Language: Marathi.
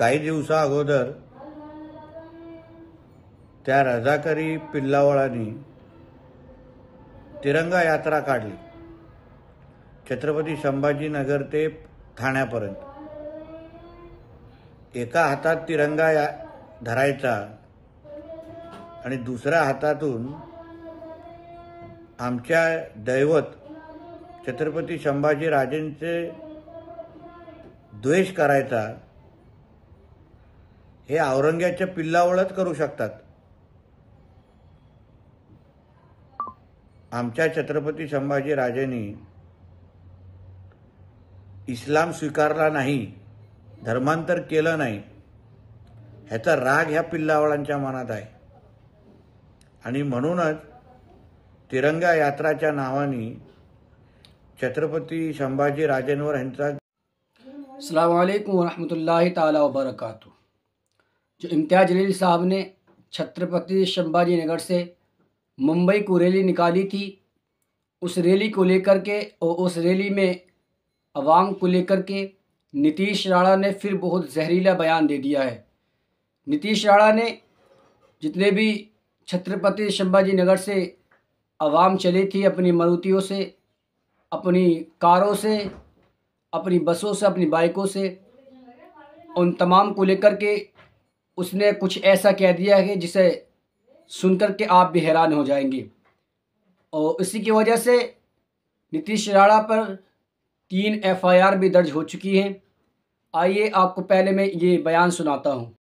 काही दिवसा अगोदर त्या रजाकरी पिल्लावळांनी तिरंगा यात्रा काढली छत्रपती संभाजीनगर ते ठाण्यापर्यंत. एका हातात तिरंगा धरायचा आणि दुसऱ्या हातातून आमच्या दैवत छत्रपती संभाजीराजेंचे द्वेष करायचा. हे औरंग्याच्या पिल्लावळच करू शकतात. आमच्या छत्रपती संभाजीराजेंनी इस्लाम स्वीकारला नाही, धर्मांतर केलं नाही, ह्याचा राग ह्या पिल्लावळांच्या मनात आहे. आणि म्हणूनच तिरंगा यात्राच्या नावाने छत्रपती संभाजीराजेंवर ह्यांचा अस्सलाम वालेकुम वरहमतुल्लाहि ताला वबरकातुहू. जो इम्तियाज़ जलील साहब ने छत्रपति संभाजीनगर से मुंबई को रैली निकाली थी, उस रैली को लेकर के और उस रैली में अवाम को लेकर के नीतीश राणा ने फिर बहुत जहरीला बयान दे दिया है. नीतीश राणा ने जितने भी छत्रपति संभाजीनगर से अवाम चली थी अपनी मारुतियों से, अपनी कारों से, अपनी बसों से, अपनी बाइकों से, उन तमाम को लेकर के उसने कुछ ऐसा कह दिया है कि जिसे सुनकर के आप भी हैरान हो जाएंगे. और इसी की वजह से नीतीश राणा पर 3 FIR भी दर्ज हो चुकी हैं. आइए आपको पहले मैं ये बयान सुनाता हूँ.